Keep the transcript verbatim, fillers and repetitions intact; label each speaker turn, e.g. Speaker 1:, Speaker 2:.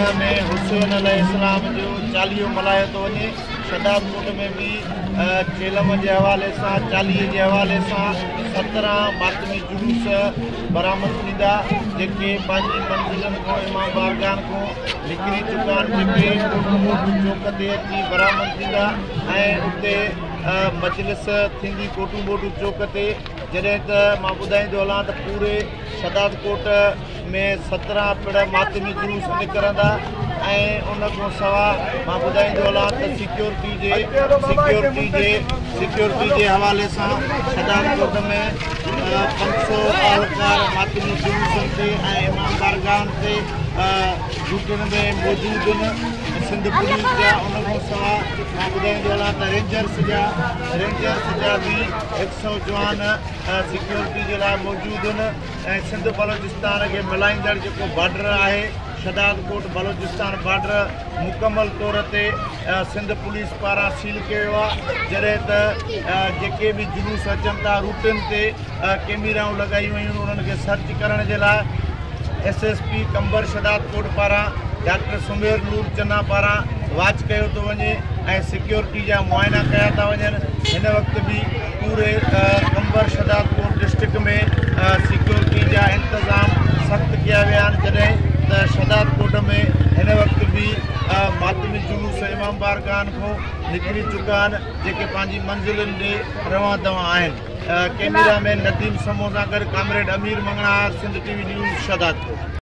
Speaker 1: में हुसैन अलैहिस्सलाम जो चालीहो मल्हायो थो वञे। शदादकोट में भी चेलम के हवाले से चालीहे के हवाले से सत्रहं मातमी जुलूस बरामद थींदा जेके पंहिंजी मंज़िलनि को इमाम बारगान को निकिरी चुका आहिनि, जेके कोटू चौक ते अची बरामद थींदा ऐं उते मजलिस थींदी कोटू बोटू चौक ते। जॾहिं त मां ॿुधाईंदो हलां त पूरे शदादकोट में सत्रहं पिण मातमी जुलूस निकिरंदा ऐं उन खां सवाइ मां ॿुधाईंदो हलां त सिक्योरिटी जे सिक्योरिटी जे सिक्योरिटी जे हवाले सां शदादकोट में पंज सौ अहलकार मातमी जुलूसनि ते ऐं इमाम बारगाहनि ते ड्यूटियुनि में मौजूदु आहिनि। सिंध पुलिस जा उन खां सवाइ मां ॿुधाईंदो हलां त रेंजर्स जा रेंजर्स जा बि हिकु सौ जवान सिक्योरिटी जे लाइ मौजूदु आहिनि ऐं सिंध बलोचिस्तान खे मिलाईंदड़ जेको बॉर्डर आहे शदादकोट बलोचिस्तान बॉर्डर मुकमल तौर ते सिंध पुलिस पारां सील कयो वियो आहे। जॾहिं त जेके बि जुलूस अचनि था रूटनि ते कैमराऊं लॻायूं वयूं उन्हनि खे सर्च करण जे लाइ एस एस पी कंबर शदादकोट पारां डॉक्टर सुमेर नूर चन्ना पारां वाच कयो थो वञे ऐं सिक्योरिटी जा मुआइना कया था वञनि। हिन वक़्तु बि पूरे कंबर शदादकोट डिस्ट्रिक्ट में सिक्योरिटी जा इंतज़ाम सख़्तु कया विया आहिनि। जॾहिं त शदादकोट में हिन वक़्तु बि मातमी जुलूस इमाम बारगान खां निकिरी चुका आहिनि जेके पंहिंजी मंज़िलुनि ॾे रवां दवां आहिनि। कैमरा में नदीम समो सां गॾु comrade Amir Mangnar, Sindh TV news शदादकोट।